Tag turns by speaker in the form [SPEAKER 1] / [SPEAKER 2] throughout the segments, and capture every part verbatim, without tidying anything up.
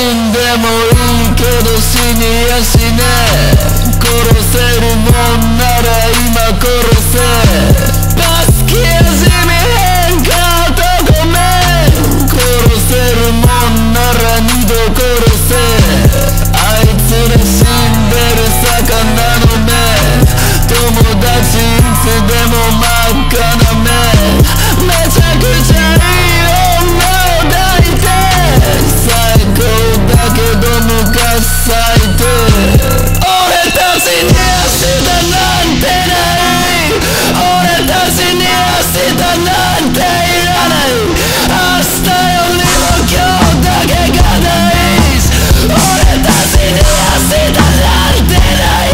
[SPEAKER 1] んでもいいけど死にやしねえ。殺せるもんなら今殺せ。バス来始めへんかとごめん。殺せるもんなら二度殺せ。あいつら死んでる魚の目。友達いつでも真っ赤な目。めちゃくちゃいい女を抱いて。最高だけど昔最低。俺たちに明日なんてない。俺たちに明日なんていらない。明日よりも今日だけが大事。俺たちに明日なんてない。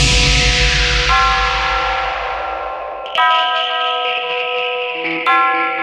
[SPEAKER 2] Thank you.